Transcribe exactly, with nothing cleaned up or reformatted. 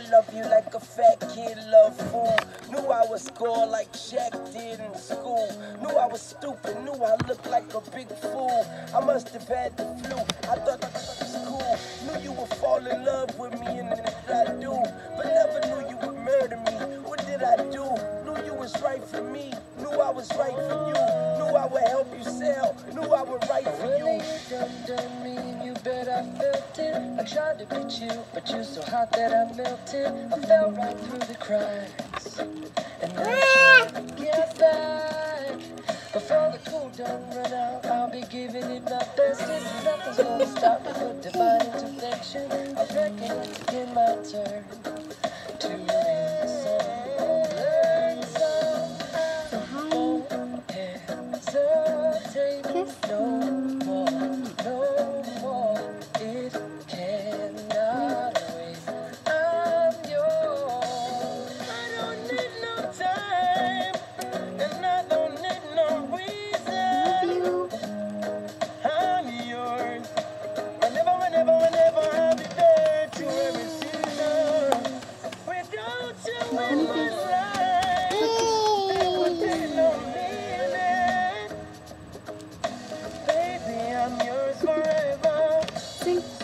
love you like a fat kid love food. Knew I was score like Shaq did in school. Knew I was stupid, knew I looked like a big fool. I must have had the flu, I thought that was cool. Knew you would fall in love with me and then I do. But never knew you would murder me. What did I do? Knew you was right for me. Knew I was right for you. Knew I would help you sell. Knew I would write for you. When you done done me and you bet I felt it. I tried to beat you, but you're so hot that I melted. I fell right through the cracks. And now I'm trying to get back. Before the cool done run out, I'll be giving it my best. If nothing's gonna stop me but divine intervention, I reckon it's again my turn to win some, learn some. I won't hesitate no more, no more. It cannot wait. I'm yours. I don't need no time, and I don't need no reason. I'm yours. Whenever, whenever, whenever I'll be there to every season. Without you in my life, there would be no meaning. Baby, I'm yours forever. Sing.